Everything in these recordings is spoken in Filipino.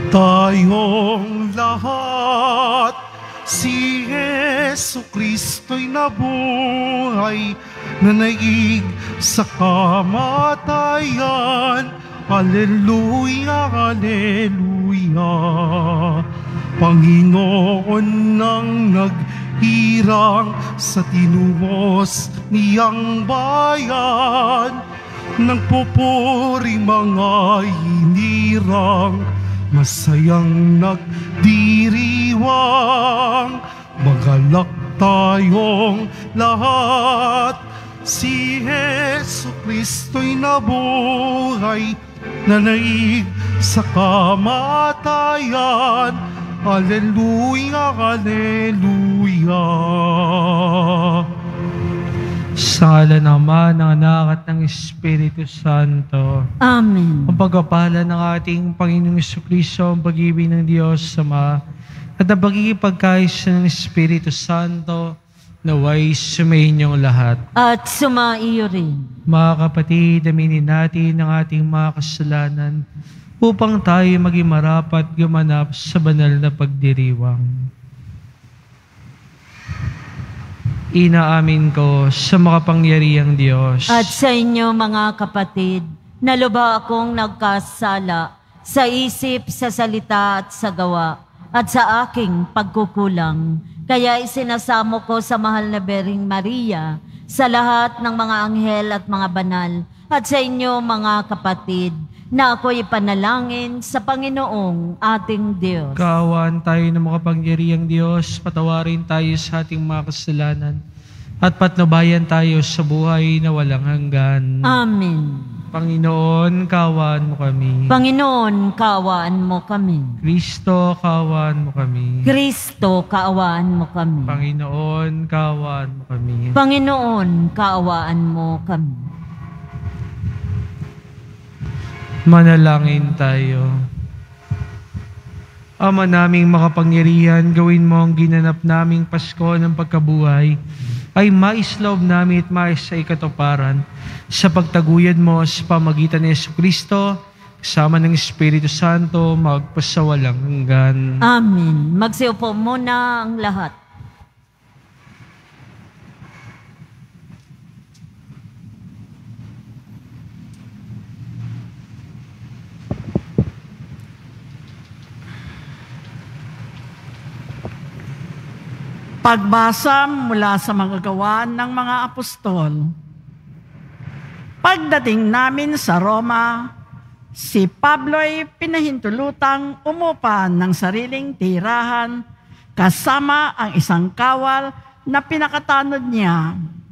Tayong lahat, si Jesu Kristo'y nabuhay, nanaig sa kamatayan. Hallelujah, hallelujah. Panginoon nang naghirang sa tinubos niyang bayan, nang pupuri mga hinirang, masayang nagdiriwang. Magalak tayong lahat, si Jesu Kristo'y nabuhay, nanaig sa kamatayan. Hallelujah, hallelujah. Sa ngalan ng Ama, ng Anak, at ng Espiritu Santo. Amen. Ang pagpapala ng ating Panginoong Jesucristo, ang pag-ibig ng Diyos Ama, at ang pagkikipagkaisa ng Espiritu Santo, naway sumainyong lahat. At sumaiyo rin. Mga kapatid, aminin natin ang ating mga kasalanan upang tayo maging marapat gumanap sa banal na pagdiriwang. Inaamin ko sa makapangyarihang Diyos At sa inyo mga kapatid, na lubha akong nagkasala sa isip, sa salita at sa gawa, at sa aking pagkukulang. Kaya isinasamo ko sa mahal na Bering Maria, sa lahat ng mga anghel at mga banal, at sa inyo mga kapatid, na ako'y panalangin sa Panginoong ating Diyos. Kaawaan tayo ng makapangyarihang Diyos, patawarin tayo sa ating mga kasalanan, at patnubayan tayo sa buhay na walang hanggan. Amen. Panginoon, kaawaan mo kami. Panginoon, kaawaan mo kami. Kristo, kaawaan mo kami. Kristo, kaawaan mo kami. Panginoon, kaawaan mo kami. Panginoon, kaawaan mo kami. Manalangin tayo. Ama naming makapangyarihan, gawin mo ang ginanap naming Pasko ng pagkabuhay ay maisloob namin at mais sa ikatuparan sa pagtaguyod mo sa pamagitan ni Jesucristo, kasama ng Espiritu Santo, magpasawalang hanggan. Amen. Magsiupo muna ang lahat. Pagbasa mula sa mga gawa ng mga apostol. Pagdating namin sa Roma, si Pablo'y pinahintulutang umupa ng sariling tirahan kasama ang isang kawal na pinakatanod niya.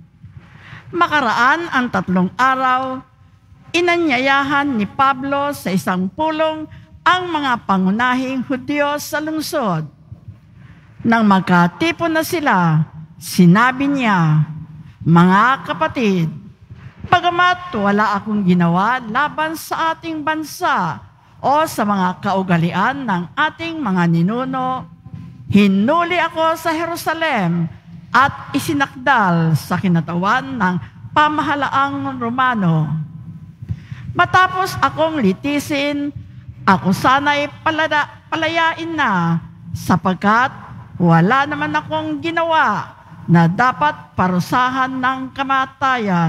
Makaraan ang 3 araw, inanyayahan ni Pablo sa isang pulong ang mga pangunahing Hudyo sa lungsod. Nang magkatipon na sila, sinabi niya, "Mga kapatid, bagamat wala akong ginawa laban sa ating bansa o sa mga kaugalian ng ating mga ninuno, hinuli ako sa Jerusalem at isinakdal sa kinatawan ng pamahalaang Romano. Matapos akong litisin, ako sana'y palayain na sapagkat wala naman akong ginawa na dapat parusahan ng kamatayan.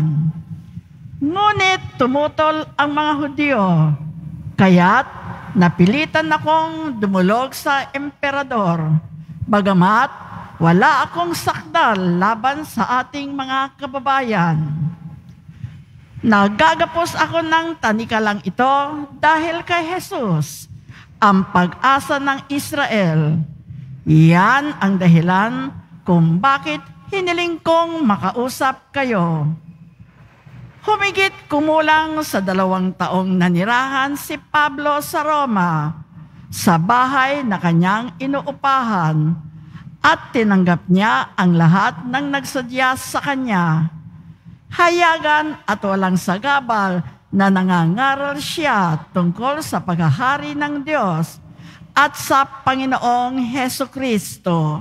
Ngunit tumutol ang mga Hudyo, kaya't napilitan akong dumulog sa emperador, bagamat wala akong sakdal laban sa ating mga kababayan. Nagagapos ako ng tanikalang ito dahil kay Jesus, ang pag-asa ng Israel. Iyan ang dahilan kung bakit hiniling kong makausap kayo. Humigit kumulang sa 2 taong nanirahan si Pablo sa Roma, sa bahay na kanyang inuupahan, at tinanggap niya ang lahat ng nagsadya sa kanya. Hayagan at walang sagabal na nangangaral siya tungkol sa paghahari ng Diyos at sa Panginoong Hesukristo.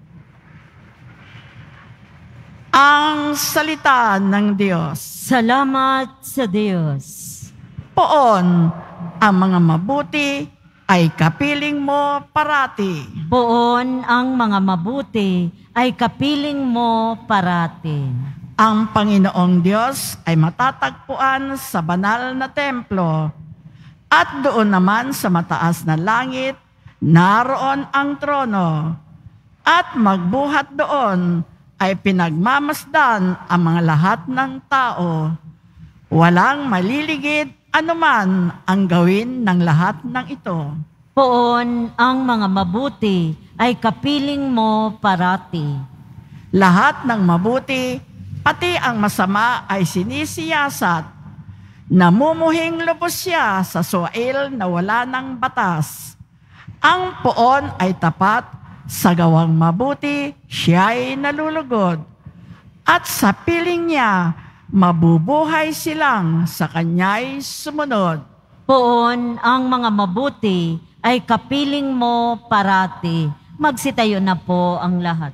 Ang salita ng Diyos. Salamat sa Diyos. Poon ang mga mabuti ay kapiling mo parati. Poon ang mga mabuti ay kapiling mo parati. Ang Panginoong Diyos ay matatagpuan sa banal na templo, at doon naman sa mataas na langit, naroon ang trono. At magbuhat doon ay pinagmamasdan ang mga lahat ng tao. Walang maliligid anuman ang gawin ng lahat ng ito. Poon ang mga mabuti ay kapiling mo parati. Lahat ng mabuti, pati ang masama ay sinisiyasat. Namumuhing lubos siya sa suwail na wala ng batas. Ang poon ay tapat, sa gawang mabuti siya'y nalulugod. At sa piling niya, mabubuhay silang sa kanya'y sumunod. Poon ang mga mabuti ay kapiling mo parati. Magsitayo na po ang lahat.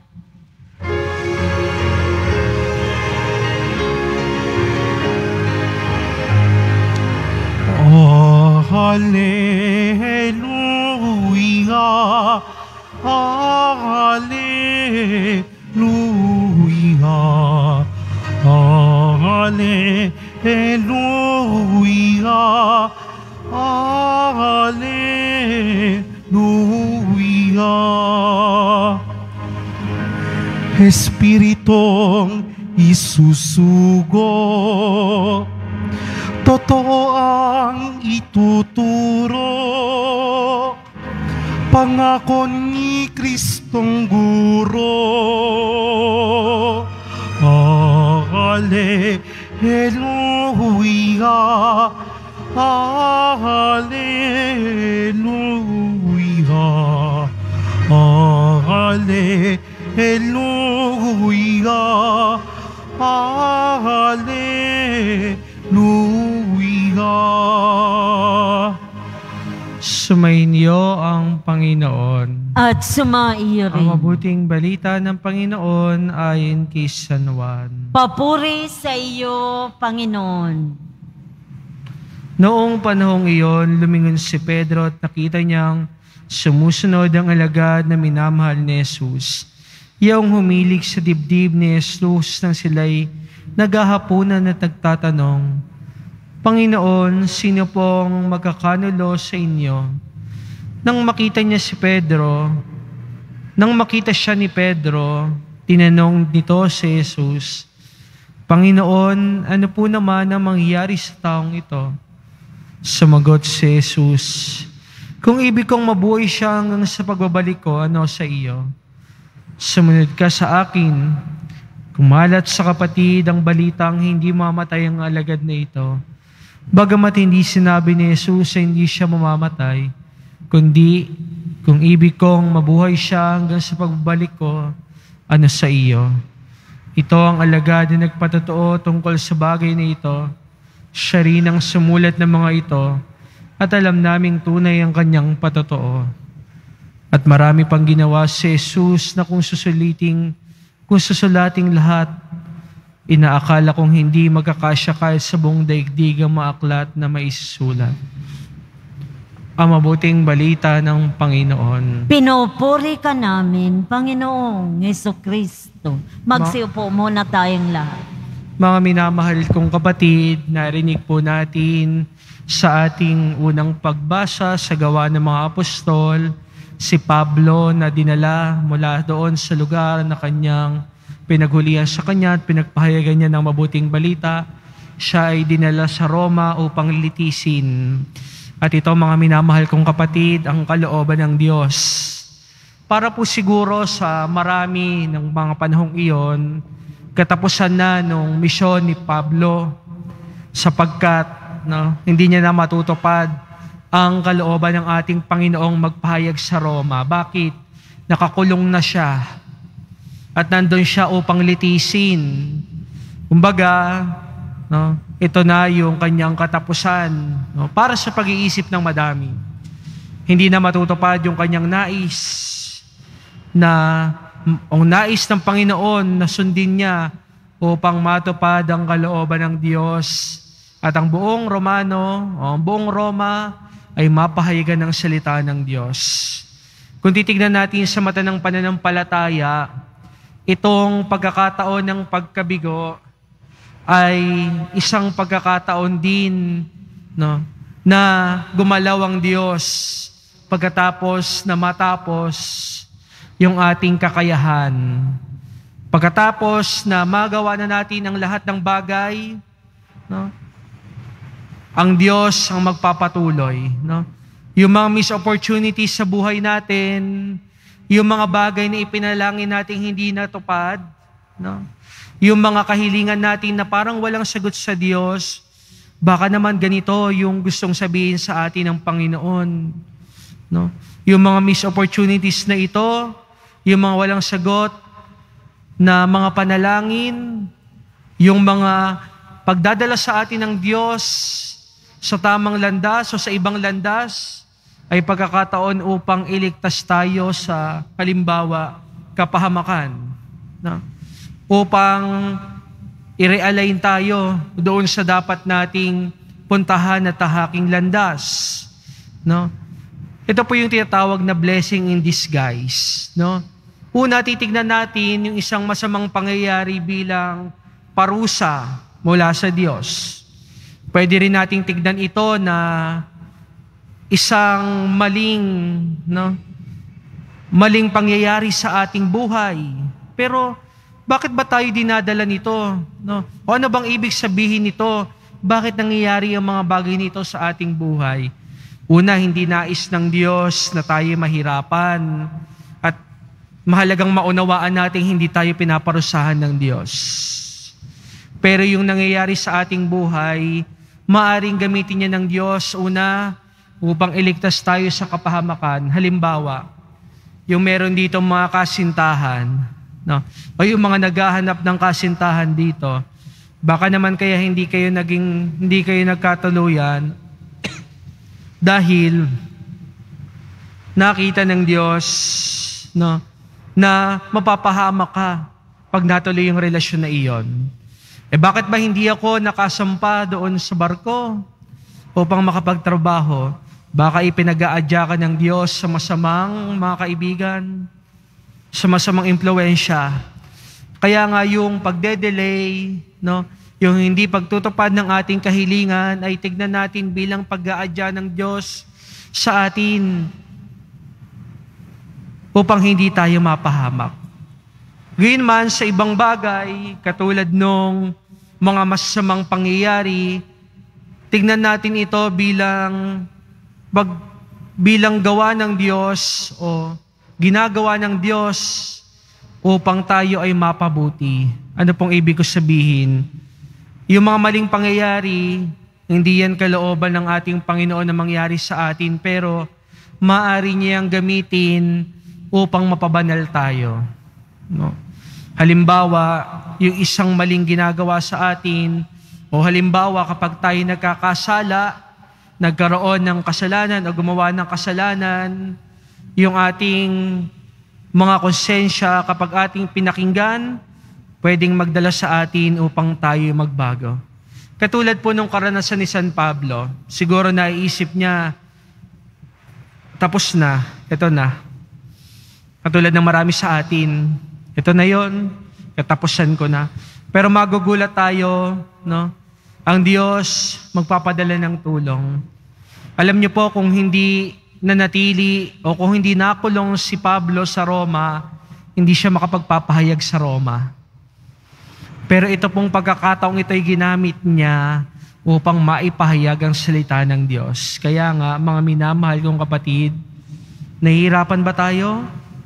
Oh, hallelujah, hallelujah, hallelujah, hallelujah. Espiritong isusugo, totoo ang ituturo, pangako ni Kristong Guro. Hallelujah, hallelujah, hallelujah, hallelujah. Sumainyo ang Panginoon. At sumaiyo Ang rin. mabuting balita ng Panginoon ayon kay San Juan. Papuri sa iyo, Panginoon. Noong panahong iyon, lumingon si Pedro at nakita niyang sumusunod ang alagad na minamahal ni Jesus. Iyong humilig sa dibdib ni Jesus nang sila'y naghahapunan at nagtatanong, Panginoon, sino pong magkakanulo sa inyo? Nang makita niya si Pedro, nang makita siya ni Pedro, tinanong nito si Jesus, Panginoon, ano po naman ang mangyayari sa taong ito? Sumagot si Jesus, kung ibig kong mabuhay siya hanggang sa pagbabalik ko, ano sa iyo? Sumunod ka sa akin. Kumalat sa kapatid ang balitang hindi mamatay ang alagad na ito. Bagamat hindi sinabi ni Jesus na hindi siya mamamatay, kundi kung ibig kong mabuhay siya hanggang sa pagbabalik ko, ano sa iyo? Ito ang alagad na nagpatotoo tungkol sa bagay na ito. Siya rin ang sumulat ng mga ito at alam naming tunay ang kanyang patotoo. At marami pang ginawa si Jesus na kung susulating lahat, inaakala kong hindi magkakasya kahit sa buong daigdig ang mga aklat na maisusulat. Ang mabuting balita ng Panginoon. Pinupuri ka namin, Panginoong Jesucristo. Magsiupo muna tayong lahat. Mga minamahal kong kapatid, narinig po natin sa ating unang pagbasa sa Gawa ng mga Apostol, si Pablo na dinala mula doon sa lugar na kanyang pinaghulihan sa kanya at pinagpahayagan niya ng mabuting balita. Siya ay dinala sa Roma upang litisin. At ito, mga minamahal kong kapatid, ang kalooban ng Diyos. Para po siguro sa marami ng mga panahong iyon, katapusan na nung misyon ni Pablo sapagkat hindi niya na matutupad ang kalooban ng ating Panginoong magpahayag sa Roma. Bakit? Nakakulong na siya. At nandun siya upang litisin. Kumbaga, ito na yung kanyang katapusan para sa pag-iisip ng madami. Hindi na matutupad yung kanyang nais na ang nais ng Panginoon na sundin niya upang matupad ang kalooban ng Diyos. At ang buong Romano, ang buong Roma ay mapahayagan ng salita ng Diyos. Kung titignan natin sa mata ng pananampalataya, itong pagkakataon ng pagkabigo ay isang pagkakataon din, no, na gumalaw ang Diyos pagkatapos na matapos yung ating kakayahan. Pagkatapos na magawa na natin ang lahat ng bagay, no, ang Diyos ang magpapatuloy. No? Yung mga missed opportunities sa buhay natin, yung mga bagay na ipinalangin natin hindi natupad, no? Yung mga kahilingan natin na parang walang sagot sa Diyos, baka naman ganito yung gustong sabihin sa atin ng Panginoon. No? Yung mga missed opportunities na ito, yung mga walang sagot na mga panalangin, yung mga pagdadala sa atin ng Diyos sa tamang landas o sa ibang landas, ay pagkakataon upang iligtas tayo sa halimbawa, kapahamakan. No? Upang i-realign tayo doon sa dapat nating puntahan at tahaking landas. No? Ito po yung tinatawag na blessing in disguise. No? Una, titignan natin yung isang masamang pangyayari bilang parusa mula sa Diyos. Pwede rin nating tignan ito na isang maling pangyayari sa ating buhay. Pero bakit ba tayo dinadala nito? No? O ano bang ibig sabihin nito? Bakit nangyayari ang mga bagay nito sa ating buhay? Una, hindi nais ng Diyos na tayo mahirapan. At mahalagang maunawaan natin hindi tayo pinaparusahan ng Diyos. Pero yung nangyayari sa ating buhay, maaring gamitin niya ng Diyos, una, upang iligtas tayo sa kapahamakan. Halimbawa, yung meron dito mga kasintahan, no? O yung mga naghahanap ng kasintahan dito, baka naman kaya hindi kayo nagkatuluyan dahil nakita ng Diyos, no, na mapapahamak ka pag natuloy yung relasyon na iyon. Bakit ba hindi ako nakasampa doon sa barko upang makapagtrabaho? Baka ipinag-aadya ka ng Diyos sa masamang mga kaibigan, sa masamang impluwensya. Kaya nga yung pagde-delay, no, yung hindi pagtutupad ng ating kahilingan ay tignan natin bilang pag-aadya ng Diyos sa atin upang hindi tayo mapahamak. Gayunman sa ibang bagay, katulad nung mga masasamang pangyayari, tignan natin ito bilang gawa ng Diyos o ginagawa ng Diyos upang tayo ay mapabuti. Ano pong ibig ko sabihin? Yung mga maling pangyayari, hindi yan kalooban ng ating Panginoon na mangyari sa atin, pero maaari niyang gamitin upang mapabanal tayo. No? Halimbawa, yung isang maling ginagawa sa atin, o halimbawa kapag tayo nagkakasala, nagkaroon ng kasalanan o gumawa ng kasalanan, yung ating mga konsensya kapag ating pinakinggan, pwedeng magdala sa atin upang tayo magbago. Katulad po nung karanasan ni San Pablo, siguro naiisip niya, tapos na, ito na. Katulad ng marami sa atin, ito na yon, katapusan ko na. Pero magugulat tayo, no? Ang Diyos magpapadala ng tulong. Alam niyo po, kung hindi nanatili o kung hindi nakulong si Pablo sa Roma, hindi siya makapagpapahayag sa Roma. Pero ito pong pagkakataong ito'y ginamit niya upang maipahayag ang salita ng Diyos. Kaya nga, mga minamahal kong kapatid, nahihirapan ba tayo?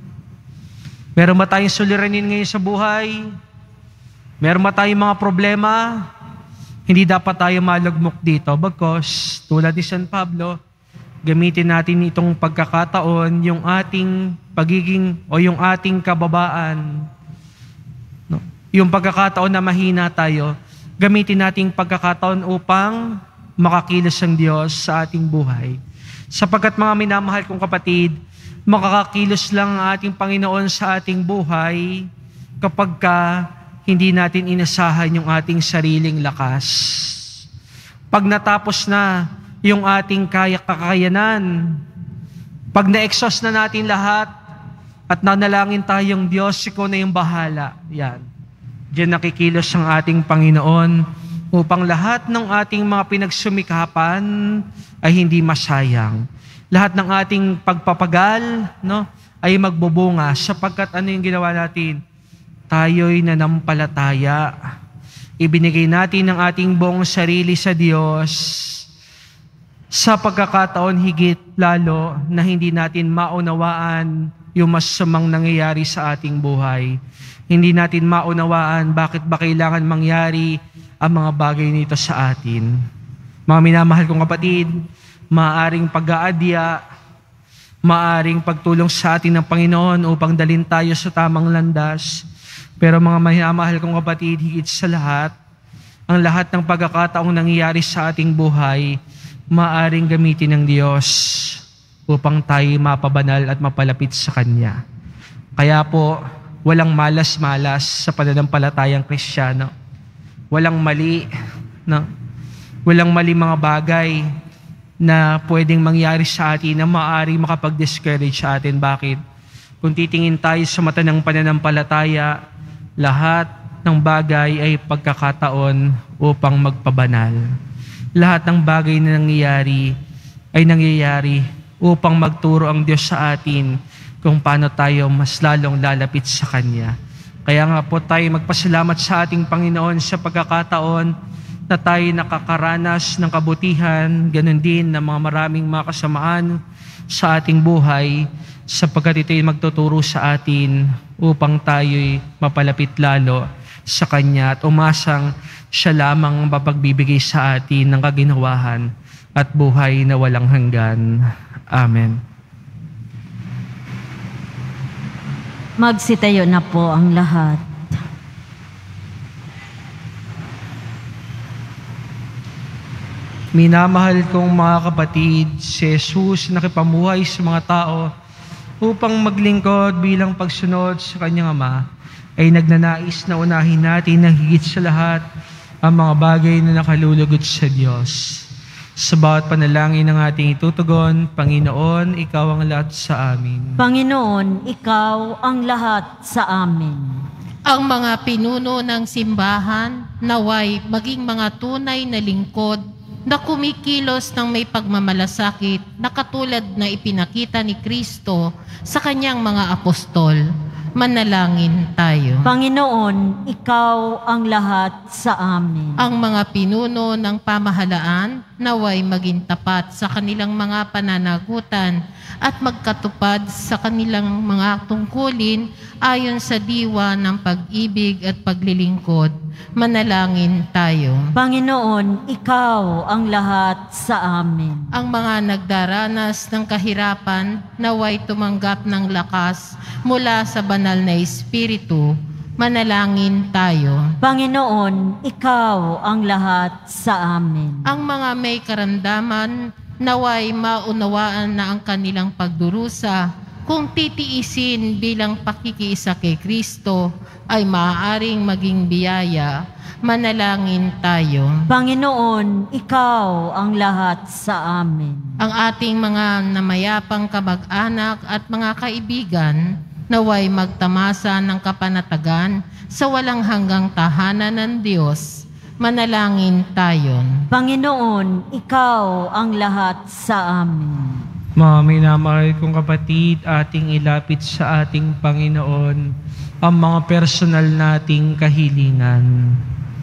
Meron ba tayong suliranin ngayon sa buhay? Meron ba tayong mga problema? Hindi dapat tayo malagmok dito because tulad ni San Pablo, gamitin natin itong pagkakataon, yung ating pagiging o yung ating kababaan, no? Yung pagkakataon na mahina tayo, gamitin nating pagkakataon upang makakilos ang Diyos sa ating buhay. Sapagkat mga minamahal kong kapatid, makakakilos lang ang ating Panginoon sa ating buhay kapag hindi natin inasahan yung ating sariling lakas. Pag natapos na yung ating kakayanan. Pag na-exhaust na natin lahat at nanalangin tayong Diyos, ikaw na yung bahala. Yan. Diyan nakikilos ang ating Panginoon upang lahat ng ating mga pinagsumikapan ay hindi masayang. Lahat ng ating pagpapagal, no, ay magbubunga sapagkat ano yung ginawa natin? Tayo'y nanampalataya. Ibinigay natin ang ating buong sarili sa Diyos sa pagkakataon higit lalo na hindi natin maunawaan yung masamang nangyayari sa ating buhay. Hindi natin maunawaan bakit ba kailangan mangyari ang mga bagay nito sa atin. Mga minamahal kong kapatid, maaaring pag-aadya, maaaring pagtulong sa atin ng Panginoon upang dalhin tayo sa tamang landas. Pero mga minamahal kong kapatid, higit sa lahat, ang lahat ng pagkakataong nangyayari sa ating buhay, maaaring gamitin ng Diyos upang tayo mapabanal at mapalapit sa Kanya. Kaya po, walang malas-malas sa pananampalatayang Kristiyano. Walang mali, no? Walang mali mga bagay na pwedeng mangyari sa atin na maaaring makapag-discourage sa atin. Bakit? Kung titingin tayo sa mata ng pananampalataya, lahat ng bagay ay pagkakataon upang magpabanal. Lahat ng bagay na nangyayari ay nangyayari upang magturo ang Diyos sa atin kung paano tayo mas lalong lalapit sa Kanya. Kaya nga po tayo magpasalamat sa ating Panginoon sa pagkakataon na tayo nakakaranas ng kabutihan, ganun din ng mga maraming mga kasamaan sa ating buhay, sapagkat ito'y magtuturo sa atin upang tayo'y mapalapit lalo sa Kanya at umasang siya lamang mapagbibigay sa atin ng kaginawahan at buhay na walang hanggan. Amen. Magsitayo na po ang lahat. Minamahal kong mga kapatid, si Jesus nakipamuhay sa mga tao upang maglingkod bilang pagsunod sa Kanyang Ama, ay nagnanais na unahin natin na higit sa lahat ang mga bagay na nakalulugod sa Diyos. Sa bawat panalangin ng ating itutugon, Panginoon, Ikaw ang lahat sa amin. Panginoon, Ikaw ang lahat sa amin. Ang mga pinuno ng simbahan, naway maging mga tunay na lingkod na kumikilos ng may pagmamalasakit na katulad na ipinakita ni Kristo sa Kanyang mga apostol. Manalangin tayo. Panginoon, Ikaw ang lahat sa amin. Ang mga pinuno ng pamahalaan, naway maging tapat sa kanilang mga pananagutan at magkatupad sa kanilang mga tungkulin ayon sa diwa ng pag-ibig at paglilingkod. Manalangin tayo. Panginoon, Ikaw ang lahat sa amin. Ang mga nagdaranas ng kahirapan, naway tumanggap ng lakas mula sa banal na Espiritu. Manalangin tayo. Panginoon, Ikaw ang lahat sa amin. Ang mga may karamdaman, naway maunawaan na ang kanilang pagdurusa kung titiisin bilang pakikiisa kay Kristo ay maaaring maging biyaya. Manalangin tayo. Panginoon, Ikaw ang lahat sa amin. Ang ating mga namayapang kamag-anak at mga kaibigan, naway magtamasa ng kapanatagan sa walang hanggang tahanan ng Diyos. Manalangin tayo. Panginoon, Ikaw ang lahat sa amin. Mga minamahal kong kapatid, ating ilapit sa ating Panginoon ang mga personal nating kahilingan.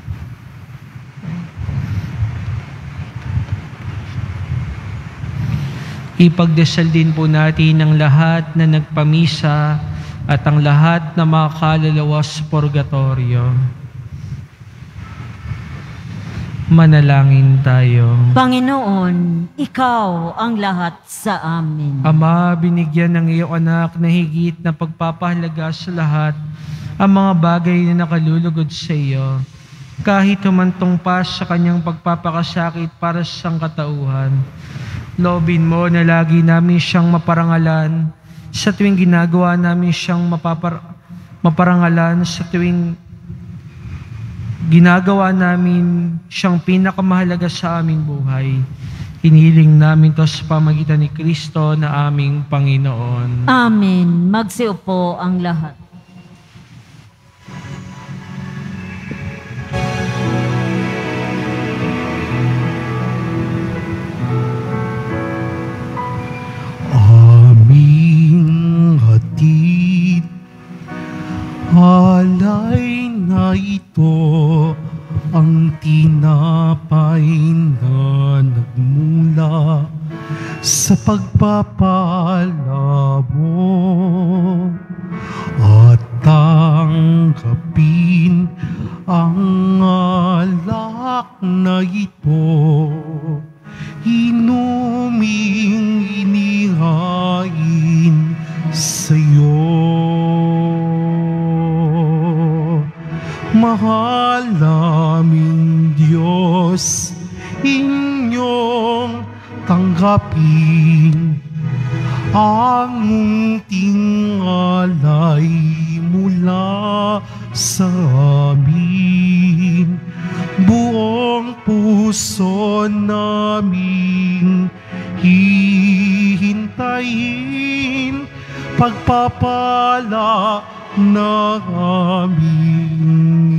Ipagdasal din po natin ang lahat na nagpamisa at ang lahat na mga kaluluwa sa purgatorio. Manalangin tayo. Panginoon, Ikaw ang lahat sa amin. Ama, binigyan ng iyong anak na higit na pagpapahalaga sa lahat ang mga bagay na nakalulugod sa iyo, kahit humantong pa sa kanyang pagpapakasakit para sa sangkatauhan. Loobin mo na lagi namin siyang maparangalan sa tuwing ginagawa namin siyang maparangalan sa tuwing ginagawa namin siyang pinakamahalaga sa aming buhay. Hinihiling namin to sa pamagitan ni Kristo na aming Panginoon. Amen. Magsiupo ang lahat. Aming hatid, alay na ito ang tinapay na nagmula sa pagpapala mo at tanggapin ang alak na ito, inuming inihain sa'yo. Mahal naming Diyos, inyong tanggapin ang munting alay mula sa amin. Buong puso naming hihintayin pagpapala na aming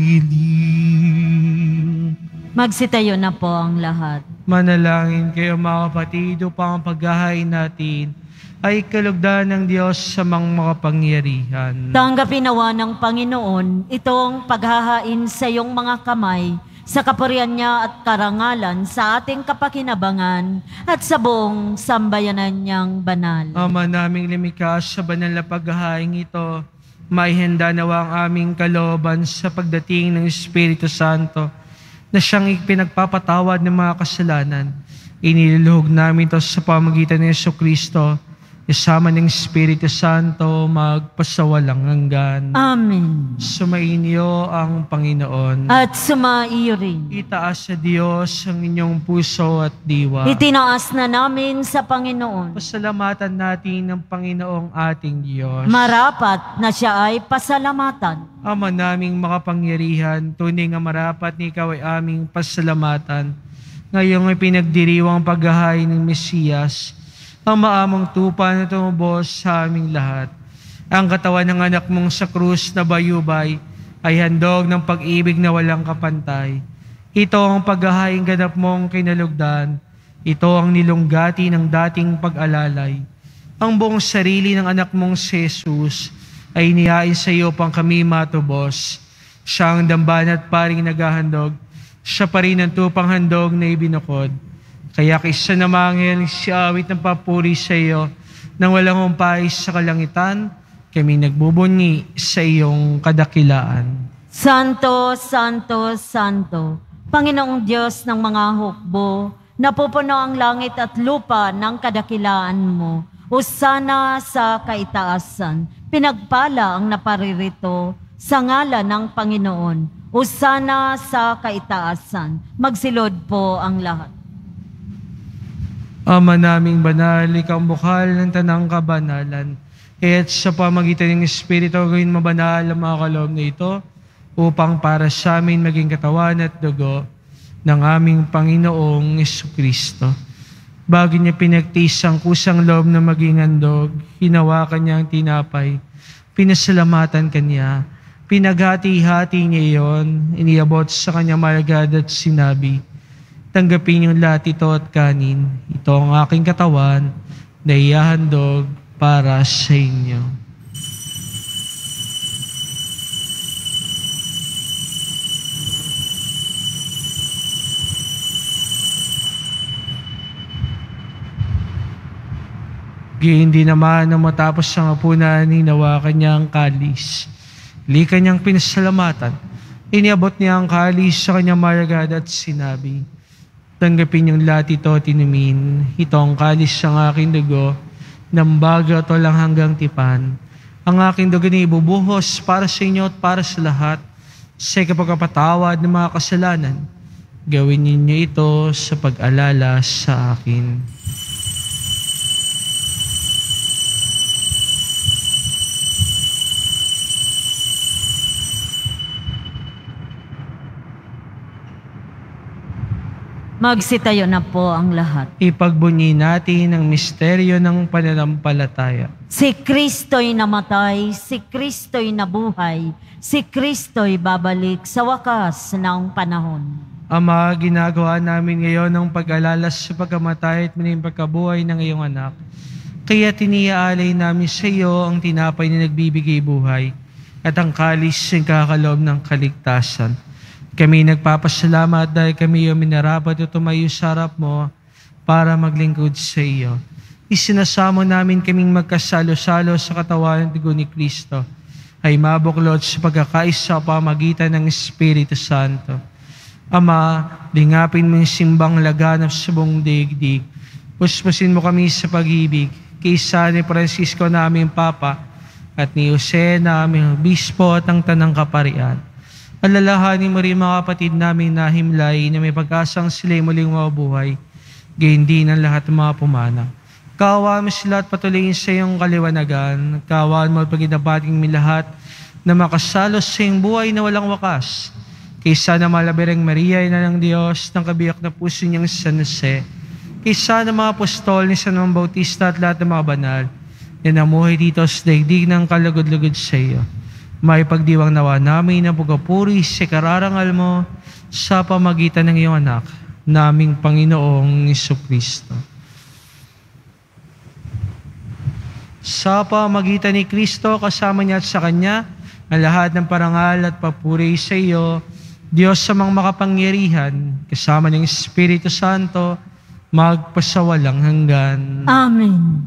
hiling. Magsitayo na po ang lahat. Manalangin kayo mga kapatid upang ang paghahain natin ay kalugdan ng Diyos sa mga makapangyarihan. Tanggapin nawa ng Panginoon itong paghahain sa iyong mga kamay sa kapurihan niya at karangalan sa ating kapakinabangan at sa buong sambayanan niyang banal. Ama naming limikas sa banal na paghahain ito, maihanda nawa ang aming kalooban sa pagdating ng Espiritu Santo na siyang ipinagpapatawad ng mga kasalanan. Iniluhog namin ito sa pamagitan ng Jesucristo, kasama ng Espiritu Santo, magpasawalang hanggan. Amen. Sumainyo ang Panginoon. At sumaiyo rin. Itaas sa Diyos ang inyong puso at diwa. Itinaas na namin sa Panginoon. Pasalamatan natin ng Panginoong ating Diyos. Marapat na siya ay pasalamatan. Ama naming makapangyarihan, tunay nga marapat ni Ikaw ay aming pasalamatan. Ngayong ipinagdiriwang paghahain ng Mesiyas, ang maamong tupa na tumubos sa aming lahat. Ang katawan ng anak mong sa krus na bayubay ay handog ng pag-ibig na walang kapantay. Ito ang paghahaing ganap mong kinalugdan. Ito ang nilunggati ng dating pag-alalay. Ang buong sarili ng anak mong si Jesus ay inihain sa iyo pang kami matubos. Siya ang damban at paring naghahandog. Siya pa rin ang tupang handog na ibinukod. Kaya kaysa na manghel si awit ng papuri sa iyo nang walang umpay sa kalangitan, kami nagbubunyi sa iyong kadakilaan. Santo, Santo, Santo, Panginoong Diyos ng mga hukbo, napupuno ang langit at lupa ng kadakilaan mo. Hosana sa kaitaasan, pinagpala ang naparirito sa ngalan ng Panginoon. Hosana sa kaitaasan, magsilod po ang lahat. Ama naming banal, ikaw ang bukal ng tanang kabanalan. At sa pamagitan ng Espiritu, gawin mabanal ang mga kaloob na ito upang para sa amin maging katawan at dugo ng aming Panginoong Jesucristo. Bago niya pinagtiis ang kusang loob na maging handog, hinawakan niya ang tinapay, pinasalamatan kanya, pinaghati-hati niya iyon, iniabot sa kanya malagad at sinabi, tanggapin yung lahat ito at kanin. Ito ang aking katawan na ihahandog para sa inyo. Gayun din naman nang matapos ang hapunan, hinawakan niya ang kalis. Lika niyang pinasalamatan. Iniabot niya ang kalis sa kanyang malagad at sinabi, tanggapin yung lahat ito at inumin. Ito ang kalis ng aking dugo, ng bago at walang hanggang tipan. Ang aking dugo na ibubuhos para sa inyo at para sa lahat sa kapagpapatawad ng mga kasalanan. Gawin ninyo ito sa pag-alala sa akin. Magsitayo na po ang lahat. Ipagbunyi natin ang misteryo ng pananampalataya. Si Kristo'y namatay, si Kristo'y nabuhay, si Kristo'y babalik sa wakas ng panahon. Ama, ginagawa namin ngayon ang pag-alala sa pagkamatay at muling pagkabuhay ng iyong anak. Kaya tiniaalay namin sa iyo ang tinapay na nagbibigay buhay at ang kalis ng kakaloob ng kaligtasan. Kami nagpapasalamat dahil kami yung minarapat at tumayo sa harap mo para maglingkod sa iyo. Isinasamo namin kaming magkasalo-salo sa katawan ng dugo ni Kristo ay mabuklod sa pagkakaisa pamagitan ng Espiritu Santo. Ama, lingapin mo yung simbang laganap sa buong daigdig. Puspusin mo kami sa pag-ibig kay San Francisco na aming Papa at ni Jose na aming Obispo at ang Tanang Kaparian. Alalahanin mo rin mga kapatid namin na himlay na may pag-asang sila'y muling mabuhay, gayon din ang lahat ng mga pumana. Kaawaan mo sila at patuloyin sa iyong kaliwanagan. Kaawaan mo at paginabating mi lahat na makasalos sa iyong buhay na walang wakas. Kaysa na malabireng Maria, ina ng Diyos, ng kabiyak na puso niyang San Jose. Kaysa na mga apostol ni San Juan Bautista at lahat ng mga banal na namuhay dito sa daigdig ng kalugod-lugod sa iyo. May pagdiwang nawa namin na pagpupuri sa kararangal mo sa pamagitan ng iyong anak, naming Panginoong Jesucristo. Sa pamagitan ni Kristo, kasama niya at sa Kanya, ang lahat ng parangal at papuri sa iyo, Diyos sa mga makapangyarihan, kasama ng Espiritu Santo, magpasawalang hanggan. Amen.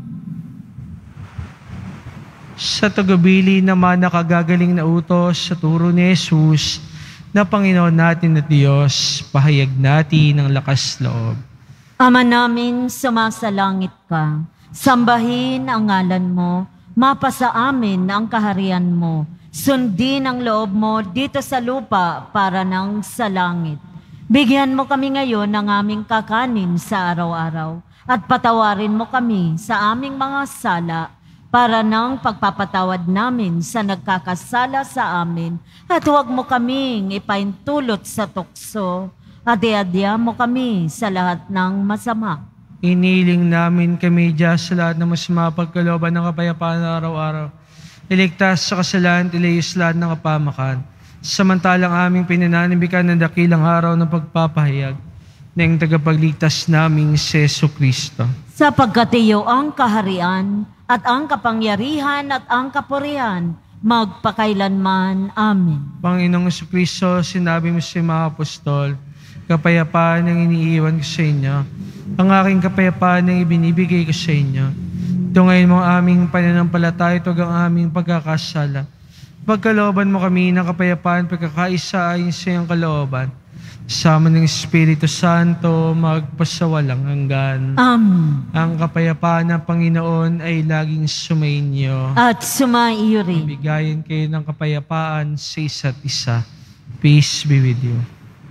Sa tagubili naman nakagagaling na utos sa turo ni Jesus na Panginoon natin at Diyos, pahayag natin ang lakas loob. Ama namin, sumasalangit ka. Sambahin ang ngalan mo. Mapasa amin ang kaharian mo. Sundin ang loob mo dito sa lupa para nang sa langit. Bigyan mo kami ngayon ng aming kakanin sa araw-araw at patawarin mo kami sa aming mga sala para ng pagpapatawad namin sa nagkakasala sa amin at huwag mo kaming ipaintulot sa tukso at iadya mo kami sa lahat ng masama. Iniling namin kami Diyos sa lahat ng masama pagkalooban ng kapayapaan na araw-araw. Iligtas sa kasalanan, ilayos lahat ng kapamakan. Samantalang aming pinananimbikan ng dakilang araw ng pagpapahayag ng tagapagligtas naming si Jesucristo. Sapagkat iyo ang kaharian at ang kapangyarihan at ang kapurihan magpakailanman. Amen. Panginoong Jesucristo, sinabi mo sa mga apostol, kapayapaan ang iniiwan ko sa inyo. Ang aking kapayapaan ang ibinibigay ko sa inyo. Tungayin mo ang aming pananampalataya, ito ang aming pagkakasala. Pagkalooban mo kami ng kapayapaan, pagkakaisa ayon sa iyong kalooban. Sama ng Espiritu Santo, magpasawalang hanggan. Amen. Ang kapayapaan ng Panginoon ay laging sumainyo. At sumaiyo rin. Bigayan kayo ng kapayapaan sa isa't isa. Peace be with you.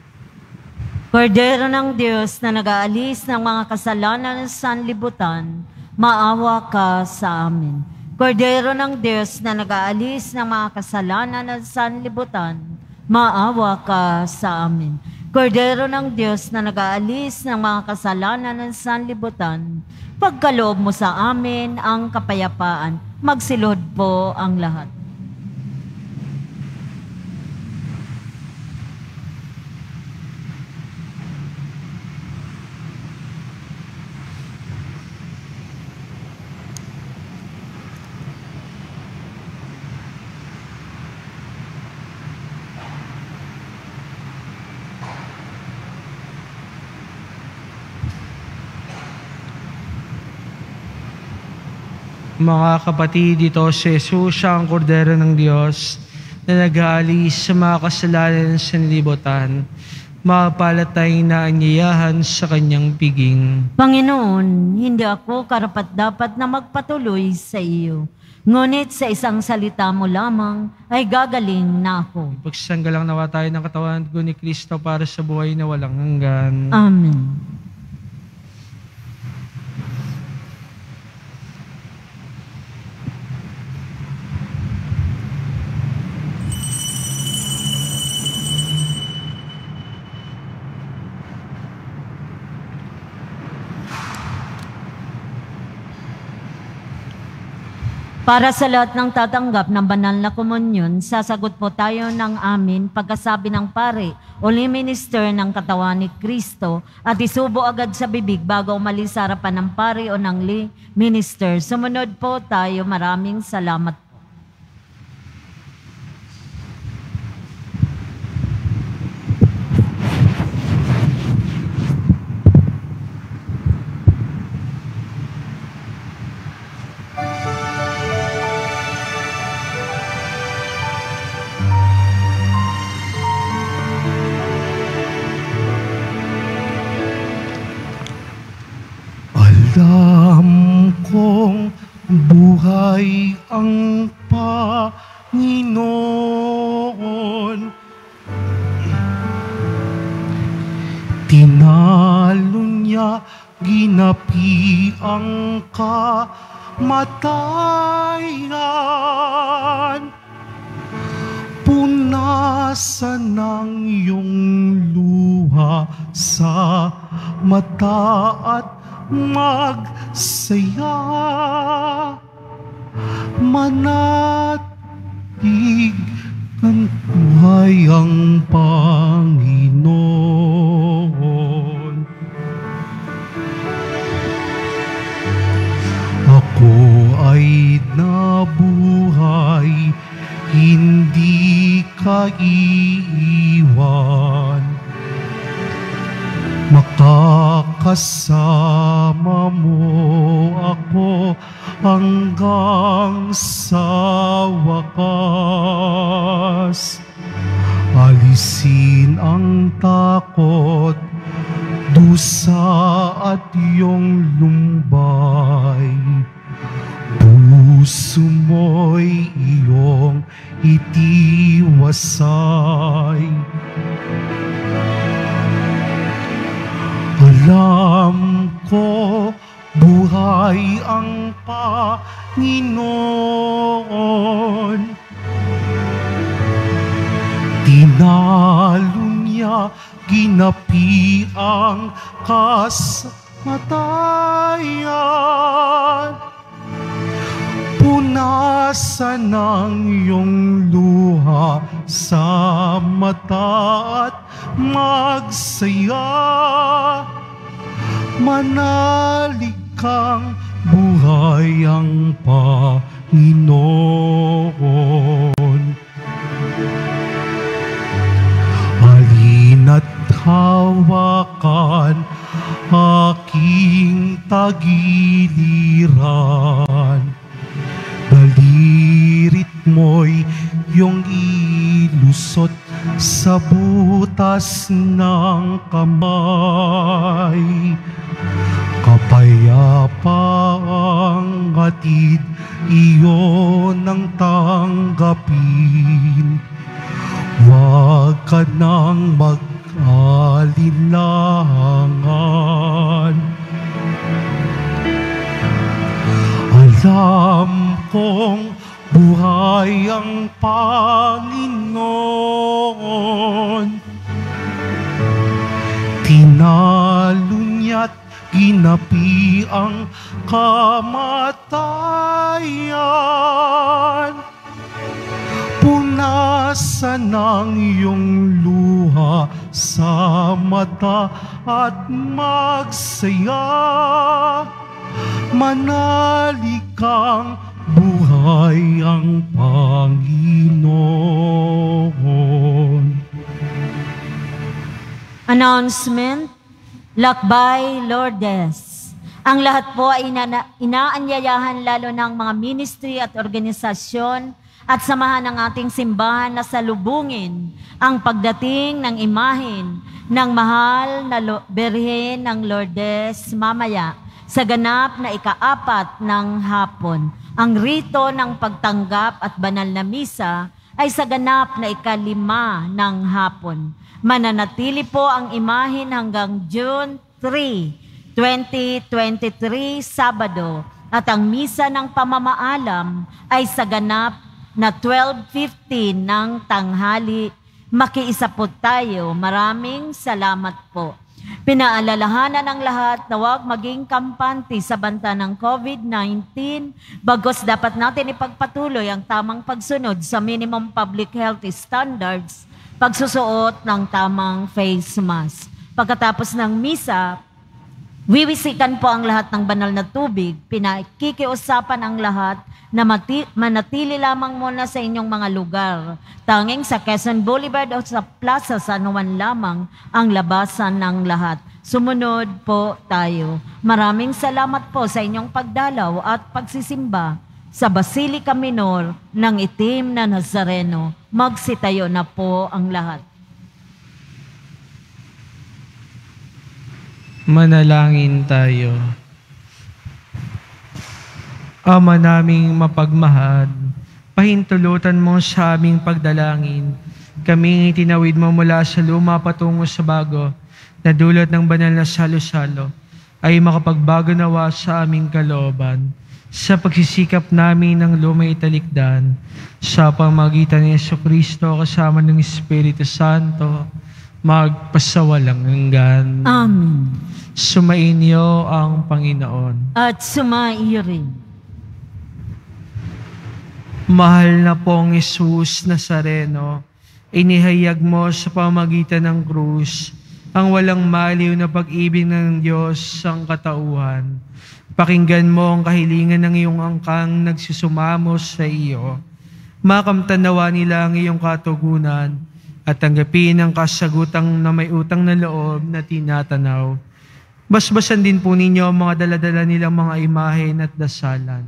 Kordero ng Diyos na nag-aalis ng mga kasalanan sa sanlibutan, maawa ka sa amin. Kordero ng Diyos na nag-aalis ng mga kasalanan sa sanlibutan, maawa ka sa amin. Kordero ng Diyos na nag-aalis ng mga kasalanan ng sanlibutan, pagkaloob mo sa amin ang kapayapaan, magsilod po ang lahat. Mga kapatid, ito si Jesus, siya ang kordero ng Diyos na nag-aalis sa mga kasalanan sa sanlibutan. Mapalatay na anyayahan sa kanyang piging. Panginoon, hindi ako karapat-dapat na magpatuloy sa iyo. Ngunit sa isang salita mo lamang ay gagaling na ako. Pagsanggalang nawa tayo ng katawan at ni Kristo para sa buhay na walang hanggan. Amen. Para sa lahat ng tatanggap ng banal na komunyon, sasagot po tayo ng amin pagkasabi ng pare o minister ng katawan ni Kristo at isubo agad sa bibig bago umalis sa harapan ng pare o ng minister. Sumunod po tayo. Maraming salamat. Alam kong buhay ang Panginoon. Tinalo niya, ginapi ang kamatayan. Punasan ng iyong luha sa mata at magsaya, manatig ng buhay ang Panginoon. Ako ay nabuhay, hindi ka iiwan. Makakasama mo ako hanggang sa wakas. Alisin ang takot, dusa at iyong lumbay. Puso mo'y iyong itiwasay. Alam ko buhay ang Panginoon. Tinalo niya, ginapi ang kamatayan. Punasan ng iyong luha sa mata at magsaya. Manalig kang buhay ang Panginoon. Halina't hawakan aking tagiliran. Dalirit mo'y iyong ilusot sa butas ng kamay. Kapayapaang hatid iyon ang tanggapin. Huwag ka nang mag-alinlangan. Alam kong buhay ang Panginoon. Tinalo niya't ginapi ang kamatayan. Punasan ng iyong luha sa mata at magsaya. Manalig kang buhay ang Panginoon. Announcement, Lakbay Lourdes. Ang lahat po ay inaanyayahan lalo ng mga ministry at organisasyon at samahan ng ating simbahan na salubungin ang pagdating ng imahen ng mahal na Birhen ng Lourdes mamaya sa ganap na ika-4 ng hapon. Ang rito ng pagtanggap at banal na misa ay sa ganap na ika-5 ng hapon. Mananatili po ang imahen hanggang June 3, 2023, Sabado. At ang misa ng pamamaalam ay sa ganap na 12:15 ng tanghali. Makiisa po tayo. Maraming salamat po. Pinaalalahanan ng lahat na huwag maging kampante sa banta ng COVID-19, bagos dapat natin ipagpatuloy ang tamang pagsunod sa minimum public health standards, pagsusuot ng tamang face mask. Pagkatapos ng misa, wiwisikan po ang lahat ng banal na tubig. Pinakikiusapan ang lahat na manatili lamang muna sa inyong mga lugar. Tanging sa Quezon Boulevard o sa Plaza San Juan lamang ang labasan ng lahat. Sumunod po tayo. Maraming salamat po sa inyong pagdalaw at pagsisimba sa Basilica Minor ng Itim na Nazareno. Magsitayo na po ang lahat. Manalangin tayo. Ama naming mapagmahal, pahintulutan mo sa aming pagdalangin. Kaming itinawid mo mula sa luma patungo sa bago, na dulot ng banal na salo-salo, ay makapagbago nawa sa aming kalooban, sa pagsisikap namin ng lumay talikdan, sa pamagitan ni Jesucristo kasama ng Espiritu Santo, magpasawalang hanggan. Amen. Sumainyo ang Panginoon. At sumaiyo rin. Mahal na pong Jesus Nazareno, inihayag mo sa pamagitan ng krus ang walang maliw na pag-ibig ng Diyos ang katauhan. Pakinggan mo ang kahilingan ng iyong angkang nagsusumamos sa iyo. Makamtanawa nila ang iyong katugunan at tanggapin ang kasagutang na may utang na loob na tinatanaw. Basbasan din po ninyo ang mga daladala nilang mga imahen at dasalan.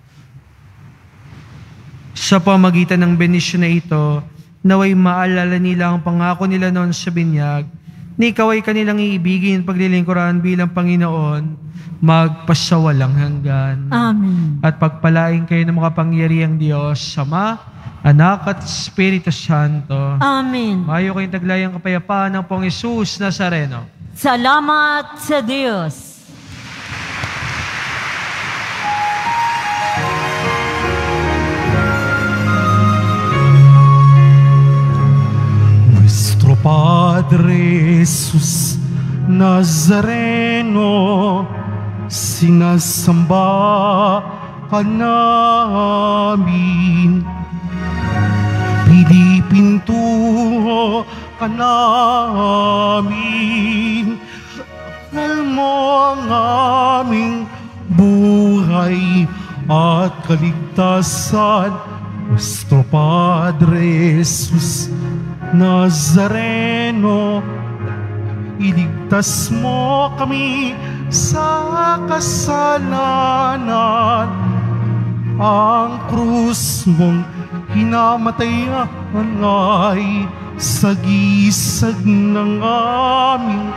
Sa pamagitan ng benisyon na ito, naway maalala nila ang pangako nila noon sa binyag, ni ikaw ay kanilang iibigin paglilingkuran bilang Panginoon, magpasawalang hanggan. Amen. At pagpalain kayo ng makapangyarihang Diyos, Ama, Anak at Espiritu Santo. Amen. Mayo kayong taglayang kapayapaan ng Pong Jesus Nazareno. Salamat sa Diyos. Nuestro Padre Jesus Nazareno, sinasamba ka namin. Pinipintuho ka namin. Mahal mo ang aming buhay at kaligtasan. Nuestro Padre Jesus Nazareno, iligtas mo kami sa kasalanan. Ang krus mong hinamatayan ay sagisag ng aming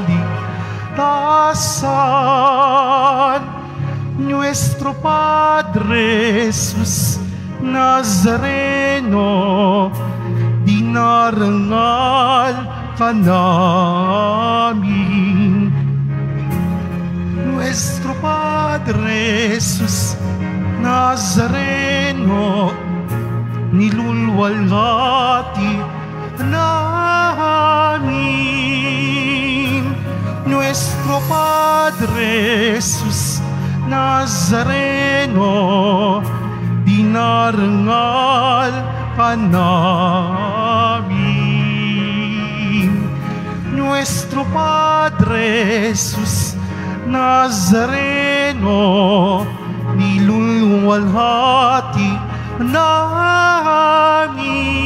kaligtasan. Nuestro Padre Jesus Nazareno, dinarangal ka namin. Nuestro Padre Jesus Nazareno, nilulwalhati namin. Nuestro Padre Jesus Nazareno, dinarangal ka namin. Nuestro Padre Jesus Nazareno, niluluwalhati namin.